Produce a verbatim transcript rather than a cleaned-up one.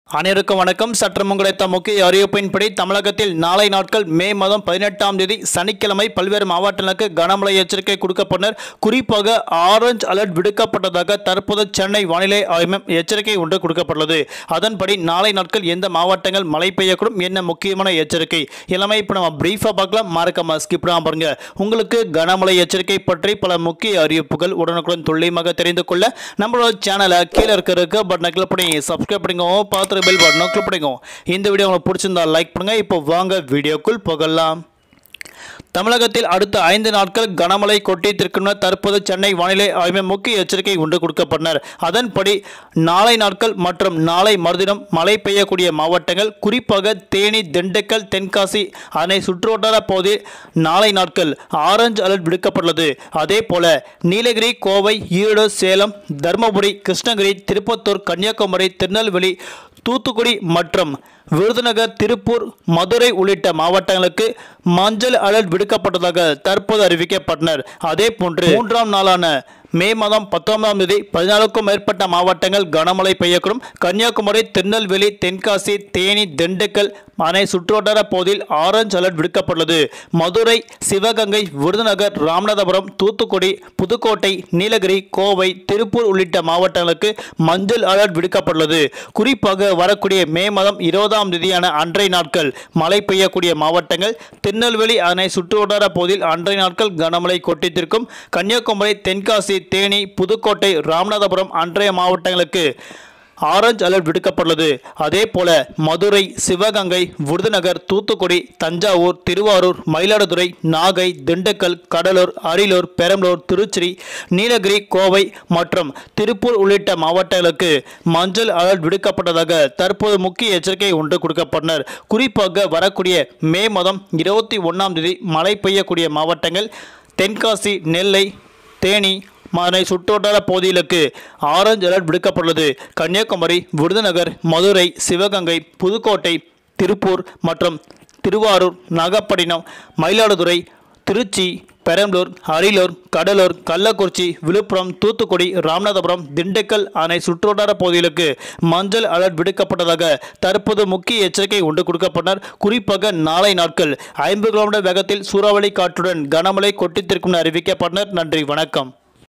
அனைவருக்கும் வணக்கம். சற்றம் கிடைத்த முக்கிய அறிவிப்பின்படி தமிழகத்தில் நாளை நாட்கள் மே மாதம் பதினெட்டாம் தேதி சனிக்கிழமை பல்வேறு மாவட்டங்களுக்கு கனமழை எச்சரிக்கை கொடுக்கப்பட்டனர். குறிப்பாக ஆரஞ்சு அலர்ட் விடுக்கப்பட்டதாக தற்போது சென்னை வானிலை ஆய்வு மையம் எச்சரிக்கை ஒன்று கொடுக்கப்பட்டுள்ளது. அதன்படி நாளை நாட்கள் எந்த மாவட்டங்கள் மழை பெய்யக்கூடும், என்ன முக்கியமான எச்சரிக்கை எல்லாமே இப்போ நம்ம பிரீஃபாக பார்க்கலாம். மறக்காம ஸ்கிப் பண்ணாம பாருங்க. உங்களுக்கு கனமழை எச்சரிக்கை பற்றி பல முக்கிய அறிவிப்புகள் உடனுக்குடன் துல்லியமாக தெரிந்து கொள்ள நம்மளோட சேனலை கீழே இருக்கிற பட்டனை கிளிக் பண்ணி சப்ஸ்கிரைப் பண்ணுங்க. பார்த்து பெல் பட்டனை கிளிக் பண்ணுங்க. இந்த வீடியோ உங்களுக்கு பிடிச்சிருந்தா லைக் பண்ணுங்க. இப்போ வாங்க வீடியோக்குள் போகலாம். தமிழகத்தில் அடுத்த ஐந்து நாட்கள் கனமழை கொட்டித்திருக்கும் தற்போது சென்னை வானிலை ஆய்வு முக்கிய எச்சரிக்கை ஒன்று கொடுக்கப்பட்டனர். அதன்படி நாளை நாட்கள் மற்றும் நாளை மறுதினம் மழை பெய்யக்கூடிய மாவட்டங்கள் குறிப்பாக தேனி, திண்டுக்கல், தென்காசி அதனை சுற்றுவட்டார பகுதியில் நாளை நாட்கள் ஆரஞ்சு அலர்ட் விடுக்கப்பட்டுள்ளது. அதே போல நீலகிரி, கோவை, ஈரோடு, சேலம், தருமபுரி, கிருஷ்ணகிரி, திருப்பத்தூர், கன்னியாகுமரி, திருநெல்வேலி, தூத்துக்குடி மற்றும் விருதுநகர், திருப்பூர், மதுரை உள்ளிட்ட மாவட்டங்களுக்கு மஞ்சள் அலர்ட் விடுக்கப்பட்டதாக தற்போது அறிவிக்கப்பட்டனர். அதே போன்று மூன்றாம் நாளான மே மாதம் பத்தொன்பதாம் தேதி பதினாலுக்கும் மேற்பட்ட மாவட்டங்கள் கனமழை பெய்யக்கூடும். கன்னியாகுமரி, திருநெல்வேலி, தென்காசி, தேனி, திண்டுக்கல் அணை சுற்றுவட்டார பகுதியில் ஆரஞ்சு அலர்ட் விடுக்கப்பட்டுள்ளது. மதுரை, சிவகங்கை, விருதுநகர், ராமநாதபுரம், தூத்துக்குடி, புதுக்கோட்டை, நீலகிரி, கோவை, திருப்பூர் உள்ளிட்ட மாவட்டங்களுக்கு மஞ்சள் அலர்ட் விடுக்கப்பட்டுள்ளது. குறிப்பாக வரக்கூடிய மே மாதம் இருபதாம் தேதியான அன்றைய நாட்கள் மழை பெய்யக்கூடிய மாவட்டங்கள் திருநெல்வேலி அணை சுற்றுவட்டார பகுதியில் அன்றைய நாட்கள் கனமழை கொட்டித்திருக்கும். கன்னியாகுமரி, தென்காசி, தேனி, புதுக்கோட்டை, ராமநாதபுரம் அன்றைய மாவட்டங்களுக்கு ஆரஞ்சு அலர்ட் விடுக்கப்பட்டுள்ளது. அதே போல மதுரை, சிவகங்கை, விருதுநகர், தூத்துக்குடி, தஞ்சாவூர், திருவாரூர், மயிலாடுதுறை, நாகை, திண்டுக்கல், கடலூர், அரியலூர், பெரம்பலூர், திருச்சி, நீலகிரி, கோவை மற்றும் திருப்பூர் உள்ளிட்ட மாவட்டங்களுக்கு மஞ்சள் அலர்ட் விடுக்கப்பட்டதாக தற்போது முக்கிய எச்சரிக்கை ஒன்று கொடுக்கப்பட்டனர். குறிப்பாக வரக்கூடிய மே மாதம் இருபத்தி ஒன்றாம் தேதி மழை பெய்யக்கூடிய மாவட்டங்கள் தென்காசி, நெல்லை, தேனி அதனை சுற்றுவட்டார பகுதிகளுக்கு ஆரஞ்சு அலர்ட் விடுக்கப்பட்டுள்ளது. கன்னியாகுமரி, விருதுநகர், மதுரை, சிவகங்கை, புதுக்கோட்டை, திருப்பூர் மற்றும் திருவாரூர், நாகப்பட்டினம், மயிலாடுதுறை, திருச்சி, பெரம்பலூர், அரியலூர், கடலூர், கள்ளக்குறிச்சி, விழுப்புரம், தூத்துக்குடி, ராமநாதபுரம், திண்டுக்கல் அணை சுற்றுவட்டார பகுதிகளுக்கு மஞ்சள் அலர்ட் விடுக்கப்பட்டதாக தற்போது முக்கிய எச்சரிக்கை ஒன்று கொடுக்கப்பட்டனர். குறிப்பாக நாளை நாட்கள் ஐம்பது கிலோமீட்டர் வேகத்தில் சூறாவளி காற்றுடன் கனமழை கொட்டித்திருக்கும் அறிவிக்கப்பட்டனர். நன்றி, வணக்கம்.